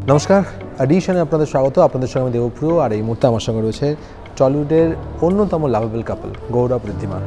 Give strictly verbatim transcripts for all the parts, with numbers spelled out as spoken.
নমস্কার, অ্যাডিশনে আপনাদের স্বাগত। আপনাদের সঙ্গে দেবপ্রিয়, আর এই মুহূর্তে আমার সঙ্গে রয়েছে টলিউডের অন্যতম লাভেবল কাপল গৌরব ঋদ্ধিমা।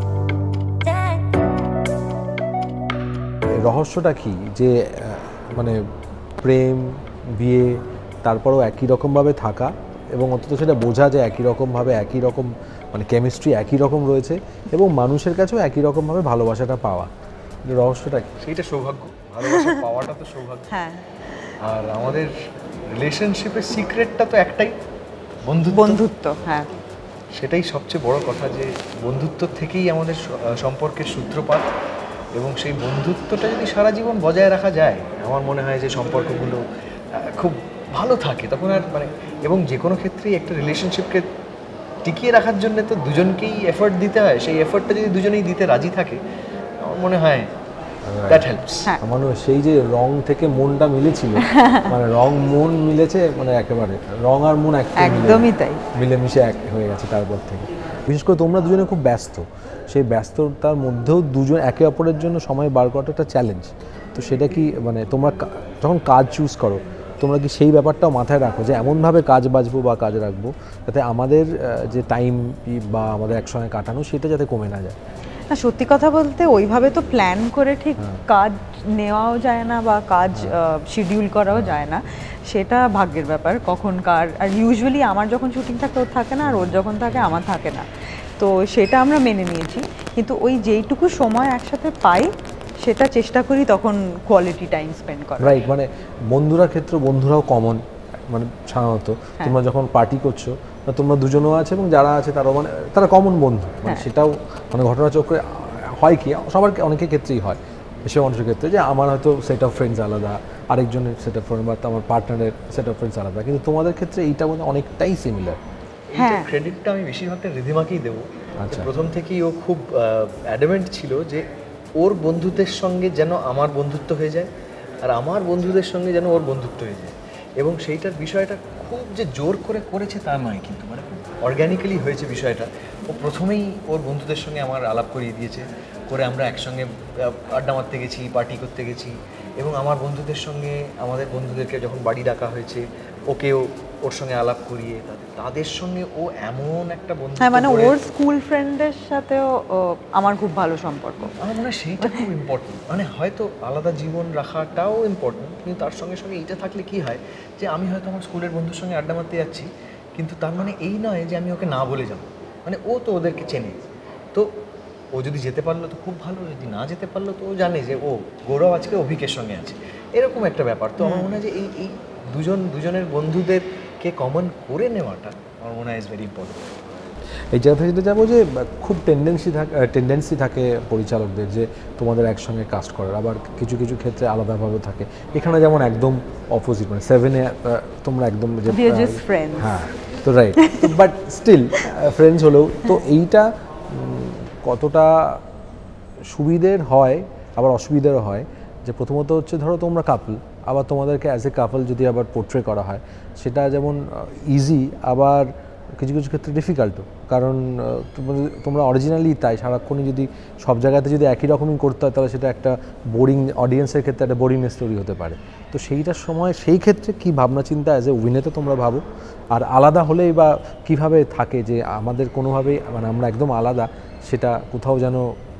রহস্যটা কি যে মানে প্রেম, বিয়ে, তারপরেও একই রকমভাবে থাকা এবং অন্তত সেটা বোঝা যায় একই রকমভাবে, একই রকম মানে কেমিস্ট্রি একই রকম রয়েছে এবং মানুষের কাছেও একই রকমভাবে ভালোবাসাটা পাওয়া। রহস্যটা কি? সেইটা সৌভাগ্য, ভালোবাসা পাওয়াটা তো সৌভাগ্য। হ্যাঁ, আর আমাদের রিলেশনশিপের সিক্রেটটা তো একটাই, বন্ধুত্ব। বন্ধুত্ব, হ্যাঁ, সেটাই সবচেয়ে বড় কথা, যে বন্ধুত্ব থেকেই আমাদের সম্পর্কের সূত্রপাত এবং সেই বন্ধুত্বটা যদি সারা জীবন বজায় রাখা যায়, আমার মনে হয় যে সম্পর্কগুলো খুব ভালো থাকে তখন। আর মানে এবং যে কোনো ক্ষেত্রেই একটা রিলেশনশিপকে টিকিয়ে রাখার জন্য তো দুজনকেই এফোর্ট দিতে হয়। সেই এফোর্টটা যদি দুজনেই দিতে রাজি থাকে, আমার মনে হয় দ্যাট হেল্পস। আমার সেই যে রং থেকে মনটা মিলেছিল, মানে রং মন মিলেছে, মানে একেবারে রং আর মন একদমই তাই মিলেমিশে এক হয়ে গেছে তারপর থেকে। বিশেষ করে তোমরা দুজনে খুব ব্যস্ত, সেই ব্যস্ততার মধ্যেও দুজন একে অপরের জন্য সময় বার করাটা একটা চ্যালেঞ্জ। তো সেটা কি মানে তোমরা যখন কাজ চুজ করো, তোমরা কি সেই ব্যাপারটাও মাথায় রাখো যে এমনভাবে কাজ বাজবো বা কাজ রাখবো যাতে আমাদের যে টাইম বা আমাদের একসঙ্গে কাটানো সেটা যাতে কমে না যায়? না, সত্যি কথা বলতে ওইভাবে তো প্ল্যান করে ঠিক কাজ নেওয়াও যায় না বা কাজ শিডিউল করাও যায় না, সেটা ভাগ্যের ব্যাপার কখন কার। আর ইউজুয়ালি আমার যখন শুটিং থাকে ওর থাকে না, আর ওর যখন থাকে আমার থাকে না, তো সেটা আমরা মেনে নিয়েছি। কিন্তু ওই যেইটুকু সময় একসাথে পাই সেটা চেষ্টা করি তখন কোয়ালিটি টাইম স্পেন্ড করা। রাইট, মানে বন্ধুরা ক্ষেত্রে বন্ধুরাও কমন, মানে সাধারণত তোমরা যখন পার্টি করছো তোমরা দুজনও আছে এবং যারা আছে তারাও মানে তারা কমন বন্ধু, মানে সেটাও মানে ঘটনাচক্রে হয় কি সবার অনেকের ক্ষেত্রেই হয়, এসব মানুষের ক্ষেত্রে যে আমার হয়তো সেট অফ ফ্রেন্ডস আলাদা, আরেকজনের সেট অফ ফ্রেন্ড বা আমার পার্টনারের সেট অফ ফ্রেন্ডস আলাদা, কিন্তু তোমাদের ক্ষেত্রে এইটা মানে অনেকটাই সিমিলার। হ্যাঁ, ক্রেডিটটা আমি বেশিরভাগটা ঋদ্ধিমাকেই দেবো। আচ্ছা, প্রথম থেকেই ও খুব অ্যাডামেন্ট ছিল যে ওর বন্ধুদের সঙ্গে যেন আমার বন্ধুত্ব হয়ে যায় আর আমার বন্ধুদের সঙ্গে যেন ওর বন্ধুত্ব হয়ে যায়, এবং সেইটার বিষয়টা খুব যে জোর করে করেছে তা নয়, কিন্তু মানে খুব অর্গ্যানিক্যালি হয়েছে বিষয়টা। ও প্রথমেই ওর বন্ধুদের সঙ্গে আমার আলাপ করিয়ে দিয়েছে, করে আমরা একসঙ্গে আড্ডা মারতে গেছি, পার্টি করতে গেছি, এবং আমার বন্ধুদের সঙ্গে আমাদের বন্ধুদেরকে যখন বাড়ি ডাকা হয়েছে ওকেও ওর সঙ্গে আলাপ করিয়ে তাদের সঙ্গে ও এমন একটা বন্ধু। হ্যাঁ, মানে ওর স্কুল ফ্রেন্ডের সাথেও আমার খুব ভালো সম্পর্ক। আমার মনে হয় সেইটা খুব ইম্পর্টেন্ট। মানে হয়তো আলাদা জীবন রাখাটাও ইম্পর্টেন্ট, কিন্তু তার সঙ্গে সঙ্গে এইটা থাকলে কি হয় যে আমি হয়তো আমার স্কুলের বন্ধুর সঙ্গে আড্ডা মারতে যাচ্ছি, কিন্তু তার মানে এই নয় যে আমি ওকে না বলে যাব। মানে ও তো ওদেরকে চেনে, তো ও যদি যেতে পারলো তো খুব ভালো, যদি না যেতে পারলো তো ও জানে যে ও গৌরব আজকে অভিকের সঙ্গে আছে, এরকম একটা ব্যাপার। তো আমার মনে হয় যে এই এই দুজন দুজনের বন্ধুদেরকে কমন করে নেওয়াটা আমার মনে হয় ইজ ভেরি ইম্পর্টেন্ট। এই জায়গা থেকে যাবো যে খুব টেন্ডেন্সি থাকে টেন্ডেন্সি থাকে পরিচালকদের যে তোমাদের একসঙ্গে কাস্ট করার, আবার কিছু কিছু ক্ষেত্রে আলাদাভাবে থাকে। এখানে যেমন একদম অপোজিট, মানে সেভেনে তোমরা একদম যে হ্যাঁ, তো রাইট, বাট স্টিল ফ্রেন্ডস হলেও তো এইটা কতটা সুবিধের হয় আবার অসুবিধারও হয়। যে প্রথমত হচ্ছে ধরো তোমরা কাপল, আবার তোমাদেরকে অ্যাজ এ কাপল যদি আবার পোর্ট্রে করা হয় সেটা যেমন ইজি, আবার কিছু কিছু ক্ষেত্রে ডিফিকাল্টও। কারণ তোমরা অরিজিনালি তাই সারাক্ষণই যদি সব জায়গাতে যদি একই রকমই করতে হয় তাহলে সেটা একটা বোরিং, অডিয়েন্সের ক্ষেত্রে একটা বোরিংনেস তৈরি হতে পারে। তো সেইটার সময় সেই ক্ষেত্রে কী ভাবনা চিন্তা অ্যাজ এ অভিনেতা তোমরা ভাবো, আর আলাদা হলেই বা কীভাবে থাকে যে আমাদের কোনোভাবেই মানে আমরা একদম আলাদা সেটা কোথাও যেন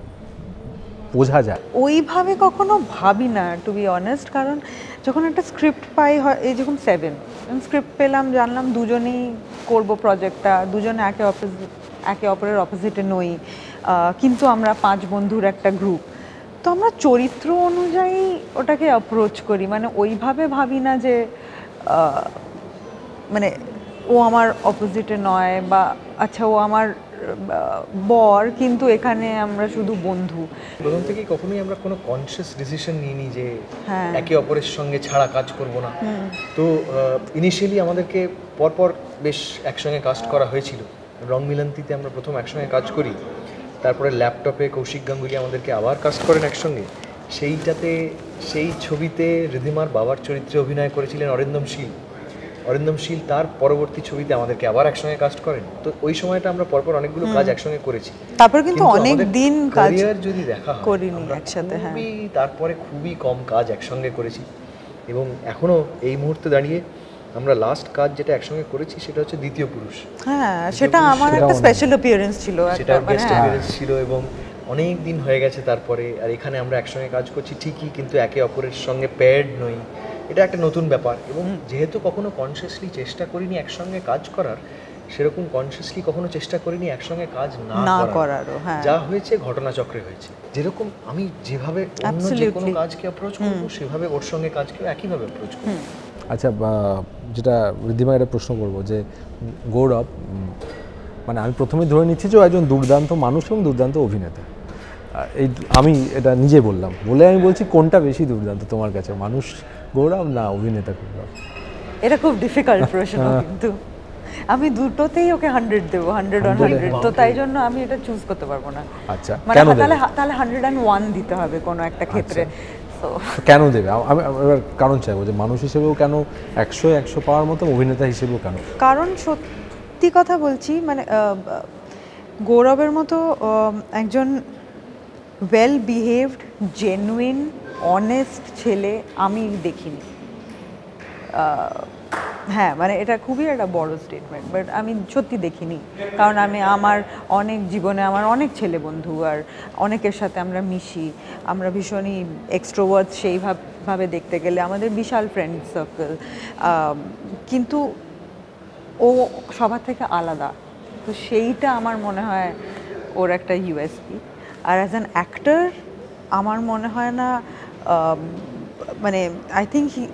বোঝা যায়? ওইভাবে কখনো ভাবি না, টু বি অনেস্ট। কারণ যখন একটা স্ক্রিপ্ট পাই, হয় এই যখন সেভেন স্ক্রিপ্ট পেলাম, জানলাম দুজনেই করব প্রজেক্টটা, দুজনে একে অপোজিট একে অপরের অপোজিটে নই, কিন্তু আমরা পাঁচ বন্ধুর একটা গ্রুপ, তো আমরা চরিত্র অনুযায়ী ওটাকে অ্যাপ্রোচ করি। মানে ওইভাবে ভাবি না যে মানে ও আমার অপোজিটে নয়, বা আচ্ছা ও আমার বর কিন্তু এখানে আমরা শুধু বন্ধু। প্রথম থেকেই কখনোই আমরা কোনো কনসিয়াস ডিসিশন নিইনি যে একে অপরের সঙ্গে ছাড়া কাজ করব না। তো ইনিশিয়ালি আমাদেরকে পরপর বেশ একসঙ্গে কাস্ট করা হয়েছিল। রং মিলন্তিতে আমরা প্রথম একসঙ্গে কাজ করি, তারপরে ল্যাপটপে কৌশিক গাঙ্গুলি আমাদেরকে আবার কাস্ট করেন একসঙ্গে। সেইটাতে সেই ছবিতে ঋদ্ধিমার বাবার চরিত্রে অভিনয় করেছিলেন অরিন্দম শীল। অরিন্দম শীল তার পরবর্তী ছবিতে আমাদেরকে আবার একসঙ্গে কাস্ট করেন। তো ওই সময়টা আমরা পরপর অনেকগুলো কাজ একসঙ্গে করেছি, তারপর কিন্তু অনেক দিন কাজ যদি দেখা হয় করিনি একসাথে। হ্যাঁ, তারপরে খুবই কম কাজ একসঙ্গে করেছি। এবং এখনও এই মুহূর্তে দাঁড়িয়ে আমরা লাস্ট কাজ যেটা একসঙ্গে করেছি সেটা হচ্ছে দ্বিতীয় পুরুষ। হ্যাঁ, সেটা আমার একটা স্পেশাল অ্যাপিয়ারেন্স ছিল, সেটা গেস্ট অ্যাপিয়ারেন্স ছিল এবং অনেক দিন হয়ে গেছে তারপরে। আর এখানে আমরা একসঙ্গে কাজ করছি ঠিকই, কিন্তু একে অপরের সঙ্গে প্যাড নই, এটা একটা নতুন ব্যাপার। এবং যেহেতু কখনো কনসিয়াসলি চেষ্টা করিনি একসঙ্গে কাজ করার, সেরকম কনসিয়াসলি কখনো চেষ্টা করিনি একসঙ্গে কাজ না করারও। যা হয়েছে ঘটনাচক্রে হয়েছে। যেরকম আমি যেভাবে অন্য যে কোনো কাজকে অ্যাপ্রোচ করবো, সেভাবে ওর সঙ্গে কাজকেও একইভাবে অ্যাপ্রোচ করবো। আচ্ছা, যেটা ঋদ্ধিমাকে একটা প্রশ্ন করবো যে গৌরব, মানে আমি প্রথমে ধরে নিচ্ছি যে ও একজন দুর্দান্ত মানুষ এবং দুর্দান্ত অভিনেতা। এই আমি এটা নিজে বললাম বলে আমি বলছি কোনটা বেশি দুর্দান্ত তোমার কাছে, মানুষ গৌরব না অভিনেতা গৌরব? এটা খুব ডিফিকাল্ট প্রশ্ন, কিন্তু আমি দুটোতেই ওকে হান্ড্রেড দেবো, হান্ড্রেড অন হান্ড্রেড। তো তাই জন্য আমি এটা চুজ করতে পারবো না। আচ্ছা, মানে তাহলে তাহলে হান্ড্রেড অ্যান্ড ওয়ান দিতে হবে কোনো একটা ক্ষেত্রে। কেন দেবে? আমি এবার কারণ চাইবো যে মানুষ হিসেবেও কেন একশো একশো পাওয়ার মতো, অভিনেতা হিসেবেও কেন? কারণ সত্যি কথা বলছি, মানে গৌরবের মতো একজন ওয়েল বিহেভড, জেনুইন, অনেস্ট ছেলে আমি দেখিনি। হ্যাঁ, মানে এটা খুবই একটা বড় স্টেটমেন্ট, বাট আমি সত্যি দেখিনি। কারণ আমি আমার অনেক জীবনে আমার অনেক ছেলে বন্ধু, আর অনেকের সাথে আমরা মিশি, আমরা ভীষণই এক্সট্রোভার্ট সেইভাবে দেখতে গেলে, আমাদের বিশাল ফ্রেন্ড সার্কেল, কিন্তু ও সবার থেকে আলাদা। তো সেইটা আমার মনে হয় ওর একটা ইউএসপি। আর অ্যাজ অ্যান অ্যাক্টর আমার মনে হয় না, মানে I think he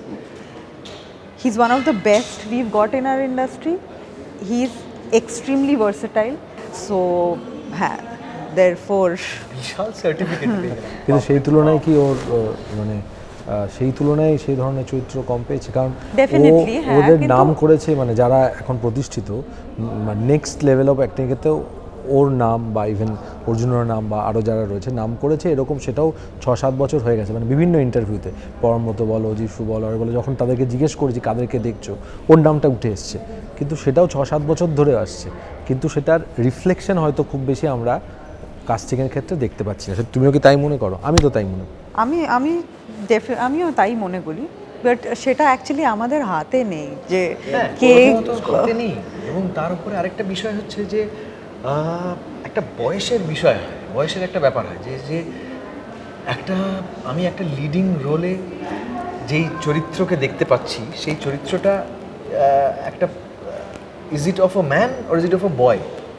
He's one of the best we've got in our industry. He's extremely versatile. So, হ্যাঁ, therefore বিশাল সার্টিফিকেট পেয়ে গেল। কিন্তু সেই তুলনায় কি ওর মানে সেই তুলনায় সেই ধরনের চরিত্র কম পেয়েছে? কারণ ওদের নাম করেছে, মানে যারা এখন প্রতিষ্ঠিত নেক্সট লেভেল অফ অ্যাক্টিং ক্ষেত্রেও ওর নাম বা ইভেন অর্জুনের নাম বা আরও যারা রয়েছে নাম করেছে, এরকম সেটাও ছ সাত বছর হয়ে গেছে। মানে বিভিন্ন ইন্টারভিউতে পরমতো বলো, জিসু বলো, আর বলো, যখন তাদেরকে জিজ্ঞেস করেছি কাদেরকে দেখছো, ওর নামটা উঠে এসছে। কিন্তু সেটাও ছ সাত বছর ধরে আসছে, কিন্তু সেটার রিফ্লেকশন হয়তো খুব বেশি আমরা কাস্টিংয়ের ক্ষেত্রে দেখতে পাচ্ছি না। তুমিও কি তাই মনে করো? আমি তো তাই মনে করি। আমি আমি আমিও তাই মনে করি, বাট সেটা অ্যাকচুয়ালি আমাদের হাতে নেই যে কে হাতে নেই। এবং তার উপরে আরেকটা বিষয় হচ্ছে যে একটা বয়সের বিষয় হয়, বয়সের একটা ব্যাপার হয় যে যে একটা আমি একটা লিডিং রোলে যেই চরিত্রকে দেখতে পাচ্ছি, সেই চরিত্রটা একটা is it of a man or is it of a boy,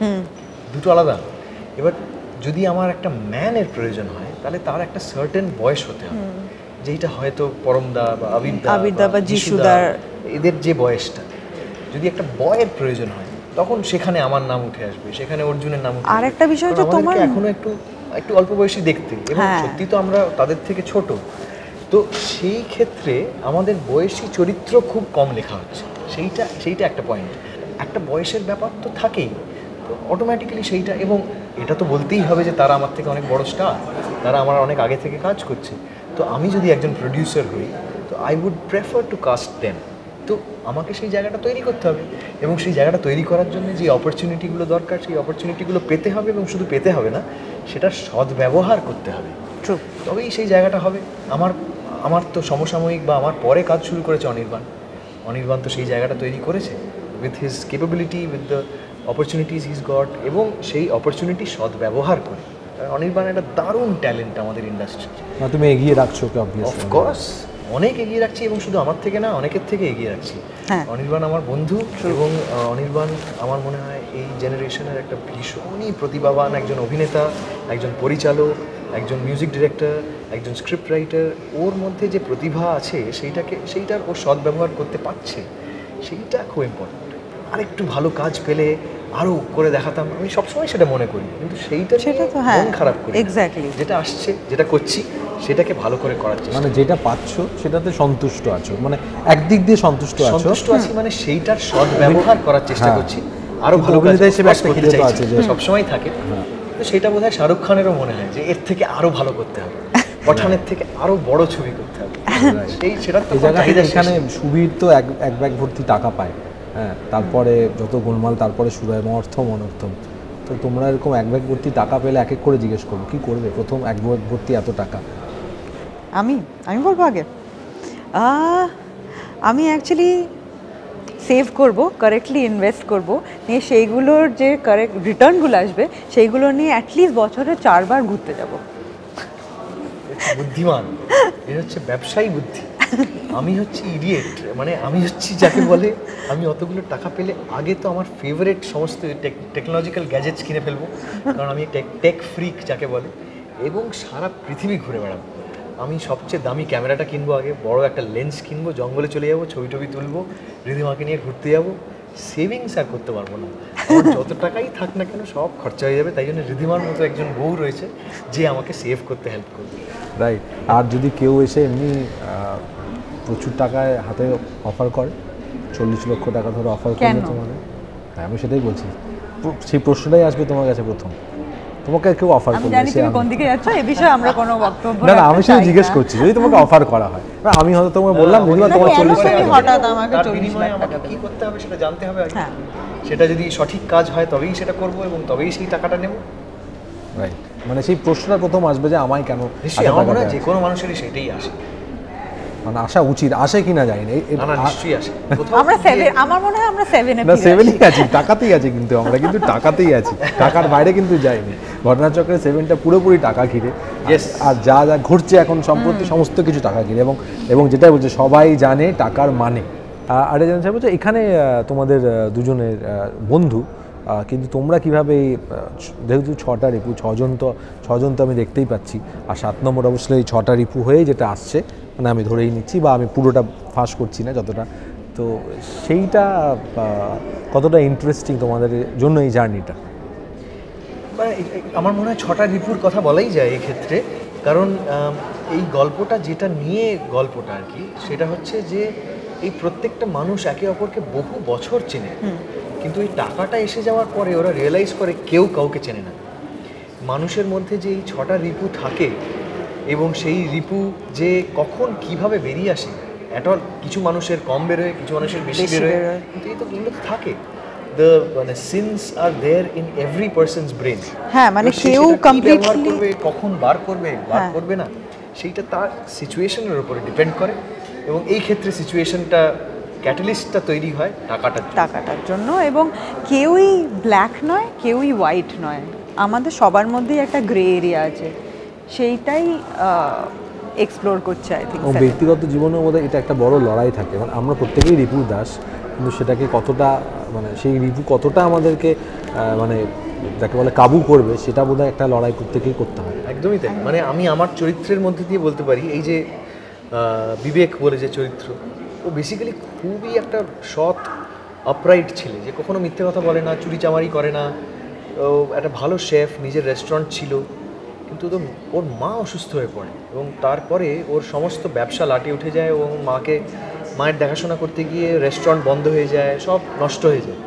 দুটো আলাদা। এবার যদি আমার একটা ম্যানের প্রয়োজন হয়, তাহলে তার একটা সার্টেন বয়স হতে হবে, যেইটা হয়তো পরমদা বা আবিরদা বা যিশুদা এদের যে বয়সটা। যদি একটা বয়ের প্রয়োজন হয়, তখন সেখানে আমার নাম উঠে আসবে, সেখানে অর্জুনের নাম উঠে আসবে। আর একটা বিষয় যে তোমার এখনো একটু একটু অল্প বয়সী দেখতে, এবং সত্যি তো আমরা তাদের থেকে ছোট। তো সেই ক্ষেত্রে আমাদের বয়সী চরিত্র খুব কম লেখা হচ্ছে, সেইটা সেইটা একটা পয়েন্ট। একটা বয়সের ব্যাপার তো থাকেই, তো অটোমেটিক্যালি সেইটা। এবং এটা তো বলতেই হবে যে তারা আমার থেকে অনেক বড় স্টার, তারা আমার অনেক আগে থেকে কাজ করছে। তো আমি যদি একজন প্রডিউসার হই, তো I would prefer to cast them. তো আমাকে সেই জায়গাটা তৈরি করতে হবে, এবং সেই জায়গাটা তৈরি করার জন্য যে অপরচুনিটিগুলো দরকার, সেই অপরচুনিটিগুলো পেতে হবে, এবং শুধু পেতে হবে না, সেটা সদ্ব্যবহার করতে হবে। ট্রু। তবেই সেই জায়গাটা হবে। আমার আমার তো সমসাময়িক বা আমার পরে কাজ শুরু করেছে অনির্বাণ। অনির্বাণ তো সেই জায়গাটা তৈরি করেছে with his capability, with the opportunities his got, এবং সেই অপরচুনিটি সদ্ব্যবহার করে। অনির্বাণ একটা দারুণ ট্যালেন্ট আমাদের ইন্ডাস্ট্রি। তুমি এগিয়ে রাখছো কি? অফকোর্স অনেক এগিয়ে রাখছি, এবং শুধু আমার থেকে না, অনেকের থেকে এগিয়ে রাখছি। অনির্বাণ আমার বন্ধু, এবং অনির্বাণ আমার মনে হয় এই জেনারেশনের একটা ভীষণই প্রতিভাবান একজন অভিনেতা, একজন পরিচালক, একজন মিউজিক ডিরেক্টর, একজন স্ক্রিপ্ট রাইটার। ওর মধ্যে যে প্রতিভা আছে, সেইটাকে সেইটার ও সদ্ব্যবহার করতে পারছে, সেইটা খুব ইম্পর্টেন্ট। আরেকটু ভালো কাজ পেলে আরও করে দেখাতাম, আমি সবসময় সেটা মনে করি, কিন্তু সেইটা সেটা তো মন খারাপ করি। এক্স্যাক্টলি যেটা আসছে, যেটা করছি, সেটাকে ভালো করে করার চেষ্টা, মানে যেটা পাচ্ছ সেটাতে সন্তুষ্ট আছো, মানে একদিক দিয়ে সন্তুষ্ট আছো। সন্তুষ্ট আছি মানে সেইটার সদ্ব্যবহার করার চেষ্টা করছি, আরো ভালো কাজ হিসেবে একটা করতে চাইছি, যে সবসময় থাকে। তো সেটা বোধহয় শাহরুখ খানেরও মনে হয় যে এর থেকে আরো ভালো করতে হবে, পঠানের থেকে আরো বড় ছবি করতে হবে। সেই সেটা তো এখানে সুবীর তো এক এক ব্যাগ ভর্তি টাকা পায়, হ্যাঁ, তারপরে যত গোলমাল তারপরে শুরু হয় অর্থম অনর্থম। তো তোমরা এরকম এক ব্যাগ ভর্তি টাকা পেলে এক এক করে জিজ্ঞেস করবো কি করবে প্রথম এক ব্যাগ ভর্তি এত টাকা? আমি আমি বলবো আগে আমি অ্যাকচুয়ালি সেভ করব, কারেক্টলি ইনভেস্ট করব, নিয়ে সেইগুলোর যে কারেক্ট রিটার্নগুলো আসবে সেইগুলো নিয়ে অ্যাটলিস্ট বছরে চারবার ঘুরতে যাব। বুদ্ধিমান, এটা হচ্ছে ব্যবসায়ী বুদ্ধি। আমি হচ্ছি ইডিয়েট, মানে আমি হচ্ছি যাকে বলে আমি অতগুলো টাকা পেলে আগে তো আমার ফেভারিট সমস্ত টেকনোলজিক্যাল গ্যাজেটস কিনে ফেলবো, কারণ আমি টেক টেক ফ্রিক যাকে বলে, এবং সারা পৃথিবী ঘুরে বেড়াবো। আমি সবচেয়ে দামি ক্যামেরাটা কিনবো আগে, বড় একটা লেন্স কিনবো, জঙ্গলে চলে যাবো, ছবি টবি তুলবো, রিধিমাকে নিয়ে ঘুরতে যাবো। সেভিংস আর করতে পারবো না, আমার যত টাকাই থাক না কেন সব খরচা হয়ে যাবে। তাই জন্য রিধিমার মতো একজন বউ রয়েছে যে আমাকে সেভ করতে হেল্প করবে। রাইট। আর যদি কেউ এসে এমনি প্রচুর টাকায় হাতে অফার করে, চল্লিশ লক্ষ টাকা ধরে অফার করবে তোমাদের, হ্যাঁ আমি সেটাই বলছি, সেই প্রশ্নটাই আসবে তোমার কাছে প্রথম। তোমাকে কেউ অফার করবে, জানি তুমি কোন দিকে যাচ্ছ, এই বিষয়ে আমরা কোনো বক্তব্য না না আমি শুধু জিজ্ঞেস করছি, যদি তোমাকে অফার করা হয়, আমি হয়তো তোমাকে বললাম বুঝলাম তোমার চল্লিশ লাখ টাকা, হঠাৎ আমাকে চল্লিশ লাখ টাকা কি করতে হবে সেটা জানতে হবে আগে, সেটা যদি সঠিক কাজ হয় তবেই সেটা করব এবং তবেই সেই টাকাটা নেব। রাইট, মানে সেই প্রশ্নটা প্রথম আসবে যে আমায় কেন, আমার মনে হয় যে কোনো মানুষেরই সেটাই আসে, মানে আসা উচিত, আসে কিনা জানি না, না নিশ্চয়ই আসে। আমরা সেভেন, আমার মনে হয় আমরা সেভেন এ না সেভেনই আছি, টাকাতেই আছি, কিন্তু আমরা কিন্তু টাকাতেই আছি, টাকার বাইরে কিন্তু যাইনি। ঘটনাচক্রে সেভেনটা পুরোপুরি টাকা ঘিরে, আর যা যা ঘুরছে এখন সম্প্রতি সমস্ত কিছু টাকা ঘিরে, এবং এবং যেটাই বলছে সবাই জানে টাকার মানে। আর জানতে চাইবো যে এখানে তোমাদের দুজনের বন্ধু, কিন্তু তোমরা কীভাবে, যেহেতু ছটা রিপু, ছজন তো ছজন তো আমি দেখতেই পাচ্ছি, আর সাত নম্বর অবশ্যই এই ছটা রিপু হয়েই যেটা আসছে, মানে আমি ধরেই নিচ্ছি, বা আমি পুরোটা ফাঁস করছি না যতটা, তো সেইটা কতটা ইন্টারেস্টিং তোমাদের জন্য এই জার্নিটা? আমার মনে হয় ছটা রিপুর কথা বলাই যায় এই ক্ষেত্রে, কারণ এই গল্পটা যেটা নিয়ে গল্পটা আর কি, সেটা হচ্ছে যে এই প্রত্যেকটা মানুষ একে অপরকে বহু বছর চেনে, কিন্তু এই টাকাটা এসে যাওয়ার পরে ওরা রিয়েলাইজ করে কেউ কাউকে চেনে না। মানুষের মধ্যে যে এই ছটা রিপু থাকে এবং সেই রিপু যে কখন কিভাবে বেরিয়ে আসে, অ্যাট অল কিছু মানুষের কম বেরোয়, কিছু মানুষের বেশি বেরোয়, কিন্তু এই তো এগুলো তো থাকে। দ্য মানে scenes are there in every person's brain. হ্যাঁ, মানে কেউ কমপ্লিটলি করবে, কখন বার করবে, বার করবে না, সেইটা তার সিচুয়েশনের উপরে ডিপেন্ড করে, এবং এই ক্ষেত্রে সিচুয়েশনটা ক্যাটালিস্টটা তৈরি হয় টাকাটার টাকাটার জন্য, এবং কেউই ব্ল্যাক নয়, কেউই হোয়াইট নয়, আমাদের সবার মধ্যেই একটা গ্রে এরিয়া আছে, সেইটাই এক্সপ্লোর করছে আই থিঙ্ক। ব্যক্তিগত জীবনের মধ্যে এটা একটা বড় লড়াই থাকে, মানে আমরা প্রত্যেকেই রিপুর দাস, কিন্তু সেটাকে কতটা, মানে সেই রিপু কতটা আমাদেরকে মানে যাকে বলে কাবু করবে, সেটা বোধহয় একটা লড়াই প্রত্যেকেই করতে হয়। একদমই তাই, মানে আমি আমার চরিত্রের মধ্যে দিয়ে বলতে পারি, এই যে বিবেক বলে যে চরিত্র, ও বেসিক্যালি খুবই একটা সৎ আপরাইট ছেলে, যে কখনো মিথ্যে কথা বলে না, চুরি চামারি করে না, ও একটা ভালো শেফ, নিজের রেস্টুরেন্ট ছিল, কিন্তু তো ওর মা অসুস্থ হয়ে পড়ে এবং তারপরে ওর সমস্ত ব্যবসা লাটে উঠে যায় এবং মাকে মায়ের দেখাশোনা করতে গিয়ে রেস্টুরেন্ট বন্ধ হয়ে যায়, সব নষ্ট হয়ে যায়।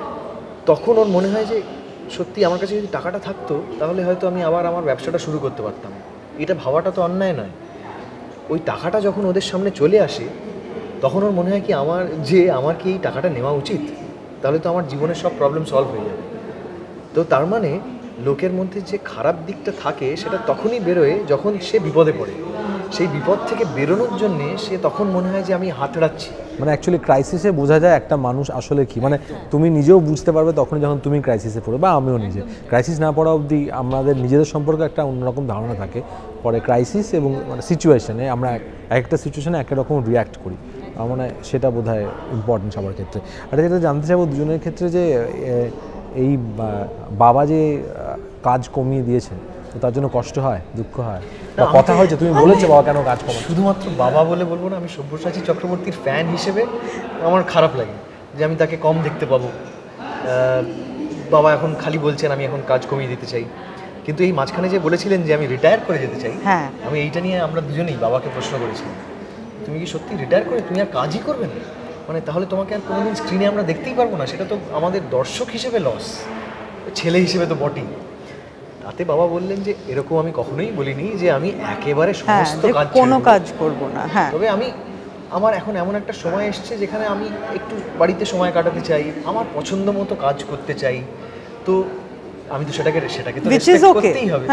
তখন ওর মনে হয় যে সত্যি আমার কাছে যদি টাকাটা থাকতো তাহলে হয়তো আমি আবার আমার ব্যবসাটা শুরু করতে পারতাম। এটা ভাবাটা তো অন্যায় নয়। ওই টাকাটা যখন ওদের সামনে চলে আসে তখন ওর মনে হয় কি আমার যে আমার কি এই টাকাটা নেওয়া উচিত, তাহলে তো আমার জীবনের সব প্রবলেম সলভ হয়ে যাবে। তো তার মানে লোকের মধ্যে যে খারাপ দিকটা থাকে সেটা তখনই বেরোয় যখন সে বিপদে পড়ে। সেই বিপদ থেকে বেরোনোর জন্যে সে তখন মনে হয় যে আমি হাতড়াচ্ছি। মানে অ্যাকচুয়ালি ক্রাইসিসে বোঝা যায় একটা মানুষ আসলে কি, মানে তুমি নিজেও বুঝতে পারবে তখন যখন তুমি ক্রাইসিসে পড়বে, বা আমিও নিজে। ক্রাইসিস না পড়া অবধি আমাদের নিজেদের সম্পর্কে একটা অন্যরকম ধারণা থাকে, পরে ক্রাইসিস এবং মানে সিচুয়েশনে আমরা এক একটা সিচুয়েশনে এক রকম রিয়্যাক্ট করি, মানে সেটা বোধ হয় ইম্পর্টেন্ট সবার ক্ষেত্রে। আর যেটা জানতে চাইবো দুজনের ক্ষেত্রে যে এই বাবা যে কাজ কমিয়ে দিয়েছে, তো তার জন্য কষ্ট হয়, দুঃখ হয়, বা কথা হয়েছে, তুমি বলেছো বাবা কেন কাজ কমায়? শুধুমাত্র বাবা বলে বলবো না, আমি সব্যসাচী চক্রবর্তীর ফ্যান হিসেবে আমার খারাপ লাগে যে আমি তাকে কম দেখতে পাবো। বাবা এখন খালি বলছেন আমি এখন কাজ কমিয়ে দিতে চাই, কিন্তু এই মাঝখানে যে বলেছিলেন যে আমি রিটায়ার করে যেতে চাই, হ্যাঁ, আমি এইটা নিয়ে আমরা দুজনেই বাবাকে প্রশ্ন করেছিলাম, তুমি কি সত্যি রিটায়ার করে তুমি আর কাজই করবে না? মানে তাহলে তোমাকে আর কোনোদিন স্ক্রিনে আমরা দেখতেই পারবো না, সেটা তো আমাদের দর্শক হিসেবে লস, ছেলে হিসেবে তো বটেই। তাতে বাবা বললেন যে এরকম আমি কখনোই বলিনি যে আমি একেবারে সমস্ত কাজ কোনো কাজ করব না, হ্যাঁ, তবে আমি আমার এখন এমন একটা সময় এসছে যেখানে আমি একটু বাড়িতে সময় কাটাতে চাই, আমার পছন্দ মতো কাজ করতে চাই, তো আমি তো সেটাকে সেটাকে তো রেসপেক্ট করতেই হবে।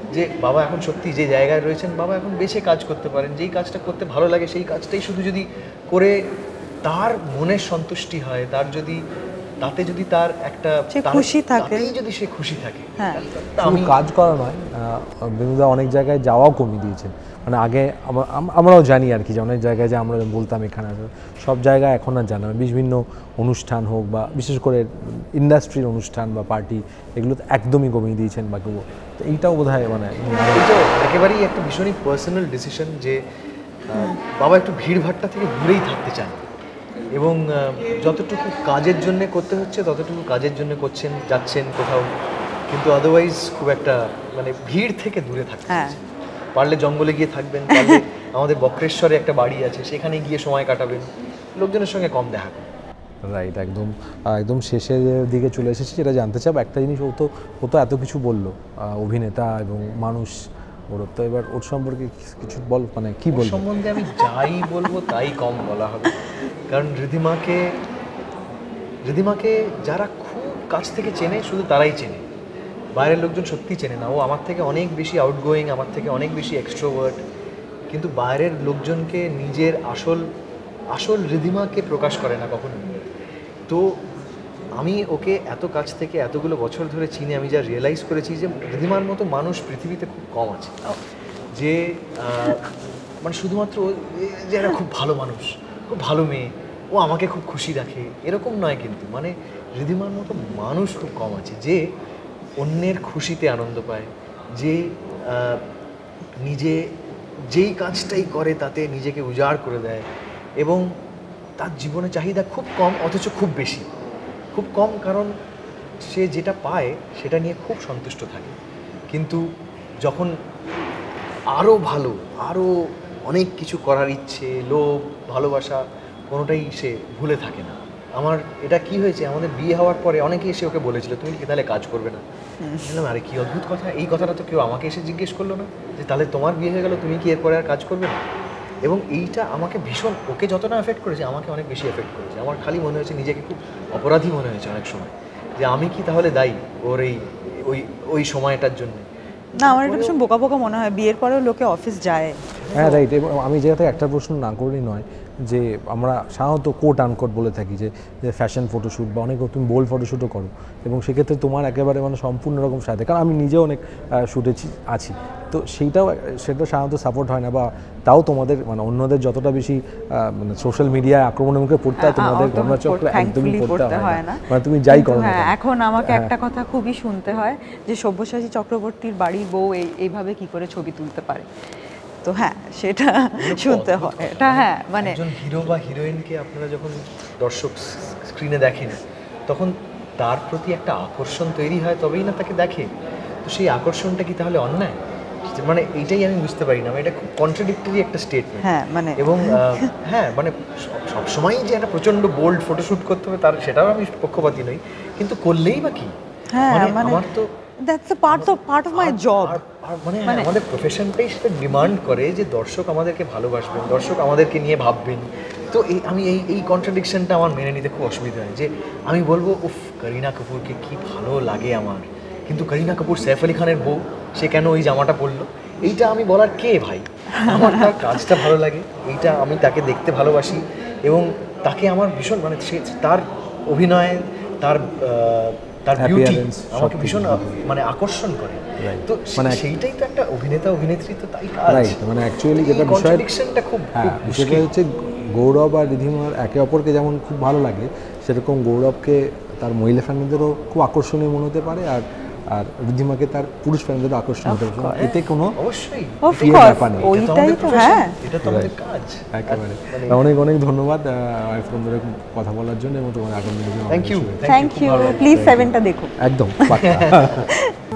যে বাবা এখন সত্যি যে জায়গায় রয়েছেন, বাবা এখন বেছে কাজ করতে পারেন, যেই কাজটা করতে ভালো লাগে সেই কাজটাই শুধু যদি করে তার মনের সন্তুষ্টি হয়, তার যদি তাতে যদি তার একটা খুশি থাকে, যদি সে খুশি থাকে, আমি কাজ করা নয়, বেনুদা অনেক জায়গায় যাওয়াও কমিয়ে দিয়েছেন। মানে আগে আমরাও জানি আর কি, যে অনেক জায়গায় যে আমরা বলতাম এখানে সব জায়গায় এখন আর জানা, বিভিন্ন অনুষ্ঠান হোক বা বিশেষ করে ইন্ডাস্ট্রির অনুষ্ঠান বা পার্টি, এগুলো তো একদমই কমিয়ে দিয়েছেন বা কেউ, তো এইটাও বোধ হয় মানে একেবারেই একটা ভীষণই পার্সোনাল ডিসিশন যে বাবা একটু ভিড়ভাট্টা থেকে দূরেই থাকতে চান, এবং যতটুকু কাজের জন্য করতে হচ্ছে ততটুকু কাজের জন্য করছেন, যাচ্ছেন কোথাও, কিন্তু আদারওয়াইজ খুব একটা মানে ভিড় থেকে দূরে থাকতে হচ্ছে। পারলে জঙ্গলে গিয়ে থাকবেন, পারলে আমাদের বক্রেশ্বরে একটা বাড়ি আছে সেখানে গিয়ে সময় কাটাবেন, লোকজনের সঙ্গে কম দেখা করবেন। রাইট, একদম একদম শেষের দিকে চলে এসেছি। যেটা জানতে চাও একটা জিনিস, ও তো ও তো এত কিছু বললো, অভিনেতা এবং মানুষ, ওর তো এবার ওর সম্পর্কে কিছু বল, মানে কি বল সম্বন্ধে আমি যাই বলবো তাই কম বলা হবে, কারণ রিধিমাকে রিধিমাকে যারা খুব কাছ থেকে চেনে শুধু তারাই চেনে, বাইরের লোকজন সত্যিই চেনে না। ও আমার থেকে অনেক বেশি আউটগোয়িং, আমার থেকে অনেক বেশি এক্সট্রোভার্ট, কিন্তু বাইরের লোকজনকে নিজের আসল আসল রিধিমাকে প্রকাশ করে না কখনো। তো আমি ওকে এত কাছ থেকে এতগুলো বছর ধরে চিনি, আমি যা রিয়েলাইজ করেছি যে রিধিমার মতো মানুষ পৃথিবীতে খুব কম আছে, যে মানে শুধুমাত্র যে এরা খুব ভালো মানুষ, খুব ভালো মেয়ে, ও আমাকে খুব খুশি রাখে, এরকম নয়। কিন্তু মানে রিধিমার মতো মানুষ খুব কম আছে যে অন্যের খুশিতে আনন্দ পায়, যে নিজে যেই কাজটাই করে তাতে নিজেকে উজাড় করে দেয়, এবং তার জীবনে চাহিদা খুব কম অথচ খুব বেশি, খুব কম কারণ সে যেটা পায় সেটা নিয়ে খুব সন্তুষ্ট থাকে, কিন্তু যখন আরও ভালো, আরও অনেক কিছু করার ইচ্ছে, লোভ, ভালোবাসা কোনোটাই সে ভুলে থাকে না। আমার এটা কি হয়েছে, আমাদের বিয়ে হওয়ার পরে অনেকেই এসে ওকে বলেছিল তুমি কি তাহলে কাজ করবে না, বললাম আরে কি অদ্ভুত কথা, এই কথাটা তো কেউ আমাকে এসে জিজ্ঞেস করলো না, যে তাহলে তোমার বিয়ে হয়ে গেল তুমি কি এরপরে আর কাজ করবে না। এবং এইটা আমাকে ভীষণ, ওকে যতটা এফেক্ট করেছে আমাকে অনেক বেশি এফেক্ট করেছে। আমার খালি মনে হয়েছে নিজেকে খুব অপরাধী মনে হয়েছে অনেক সময়, যে আমি কি তাহলে দায়ী ওর এই ওই ওই সময়টার জন্য। না, আমার এটা ভীষণ বোকা বোকা মনে হয়, বিয়ের পরেও লোকে অফিস যায়। হ্যাঁ রাইট, এবং আমি যেটা একটা প্রশ্ন না করেই নয়, যে আমরা সাধারণত কোট আনকোট বলে থাকি যে ফ্যাশন ফটোশ্যুট বা অনেক তুমি বোল্ড ফটোশ্যুটও করো, এবং সেক্ষেত্রে তোমার একেবারে মানে সম্পূর্ণ রকম সাথে, কারণ আমি নিজেও অনেক শ্যুটে আছি, তো সেইটাও সেটা সাধারণত সাপোর্ট হয় না, বা তাও তোমাদের মানে অন্যদের যতটা বেশি মানে সোশ্যাল মিডিয়ায় আক্রমণের মুখে পড়তে হয়, তোমাদের ঘটনাচক্র একদমই পড়তে হয় না, মানে তুমি যাই করো না। এখন আমাকে একটা কথা খুবই শুনতে হয় যে সব্যসাচী চক্রবর্তীর বাড়ির বউ এইভাবে কি করে ছবি তুলতে পারে, তো হ্যাঁ সেটা শুনতে হয় এটা। হ্যাঁ মানে একজন হিরো বা হিরোইনকে আপনারা যখন দর্শক স্ক্রিনে দেখেন তখন তার প্রতি একটা আকর্ষণ তৈরি হয়, তবেই না তাকে দেখে। তো সেই আকর্ষণটা কি তাহলে অন্যায়? মানে এইটাই আমি বুঝতে পারি না, এটা খুব কন্ট্রাডিক্টরি একটা স্টেটমেন্ট। হ্যাঁ মানে এবং হ্যাঁ মানে সবসময়ই যে একটা প্রচণ্ড বোল্ড ফটোশ্যুট করতে হবে তার সেটাও আমি পক্ষপাতী নই, কিন্তু করলেই বা কি, মানে আমার তো that's a part of part of my job. মানে আমাদের প্রফেশনটাই সেটা ডিমান্ড করে যে দর্শক আমাদেরকে ভালোবাসবেন, দর্শক আমাদেরকে নিয়ে ভাববেন। তো এই আমি এই এই কন্ট্রাডিকশনটা আমার মেনে নিতে খুব অসুবিধা হয়, যে আমি বলবো উফ করিনা কাপুরকে কি ভালো লাগে আমার, কিন্তু করিনা কাপুর সৈফ আলি খানের বউ, সে কেন ওই জামাটা পরলো, এইটা আমি বলার কে ভাই? আমার তার কাজটা ভালো লাগে, এইটা আমি তাকে দেখতে ভালোবাসি, এবং তাকে আমার ভীষণ মানে সে তার অভিনয়, তার তার বিউটি আমাকে ভীষণ মানে আকর্ষণ করে। তো মানে সেইটাই তো একটা অভিনেতা অভিনেত্রী, তো তাই কাজ। রাইট, মানে অ্যাকচুয়ালি যেটা বিষয়টা খুব বিষয়টা হচ্ছে গৌরব আর রিধিমার একে অপরকে যেমন খুব ভালো লাগে, সেরকম গৌরবকে তার মহিলা ফ্যানদেরও খুব আকর্ষণীয় মনে হতে পারে, আর আর রিধিমাকে তার পুরুষ ফ্যানদেরও আকর্ষণ হতে পারে, এতে কোনো অবশ্যই ব্যাপার নেই, এটা তো আমাদের কাজ। একেবারে অনেক অনেক ধন্যবাদ ফোন ধরে কথা বলার জন্য, এবং তোমার আগামী দিনে thank you thank you please সেভেনটা দেখো একদম।